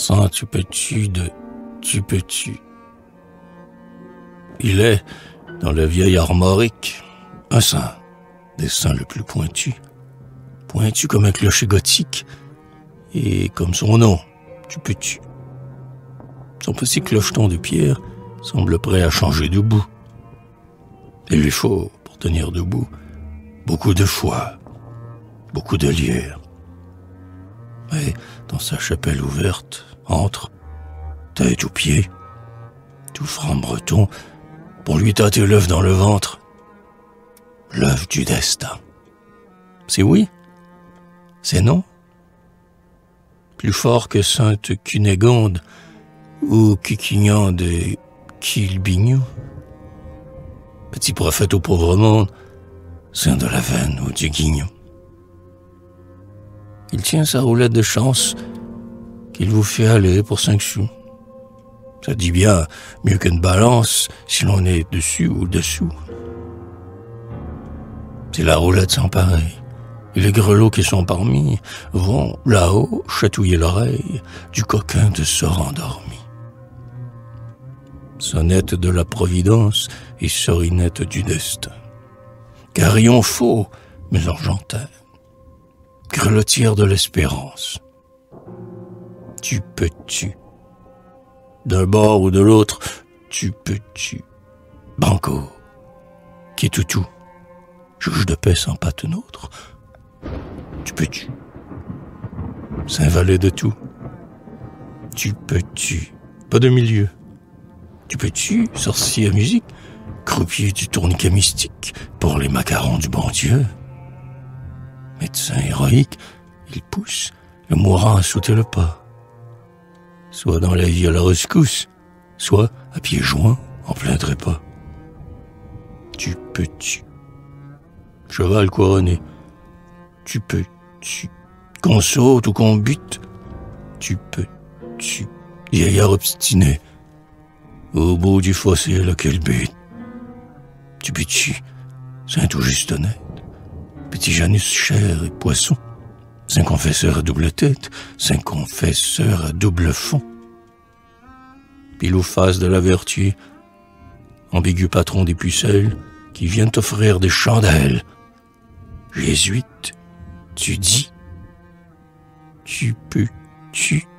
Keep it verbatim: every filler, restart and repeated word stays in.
Saint tu peux-tu de tu peux-tu. Il est, dans le vieil armorique, un saint, des saints le plus pointu, pointu comme un clocher gothique, et comme son nom, tu peux-tu. Son petit clocheton de pierre semble prêt à changer de bout. Il lui faut, pour tenir debout, beaucoup de foi, beaucoup de lierre. Et dans sa chapelle ouverte, entre, tête aux pieds, tout franc breton, pour lui tâter l'œuf dans le ventre, l'œuf du destin. C'est oui, c'est non. Plus fort que Sainte Cunégonde ou Cuquignande et Quilbignou. Petit prophète au pauvre monde, saint de la veine ou du guignon. Il tient sa roulette de chance qu'il vous fait aller pour cinq sous. Ça dit bien mieux qu'une balance si l'on est dessus ou dessous. C'est la roulette sans pareil. Et les grelots qui sont parmi vont là-haut chatouiller l'oreille du coquin de sort endormi. Sonnette de la providence et sorinette du destin. Carillon faux, mais argentin. Grelotière de l'espérance. Tu peux-tu. D'un bord ou de l'autre, tu peux-tu. Banco, qui est toutou. Juge de paix sans patte nôtre. Tu peux-tu. Saint-Valet de tout. Tu peux-tu. Pas de milieu. Tu peux-tu, sorcier à musique, croupier du tourniquet mystique pour les macarons du bon Dieu. Médecin héroïque, il pousse le mourant à sauter le pas. Soit dans la vie à la rescousse, soit à pieds joints en plein trépas. Tu peux-tu. Cheval couronné. Tu peux-tu. Qu'on saute ou qu'on bute. Tu peux-tu. Vieillard obstiné. Au bout du fossé, lequel but. Tu peux-tu. Saint tout juste honnête. Petit Janus chair et poisson. Saint confesseur à double tête. Saint confesseur à double fond. Pile ou face de la vertu. Ambigu patron des pucelles qui viennent t'offrir des chandelles. Jésuite, tu dis. Tu peux, tu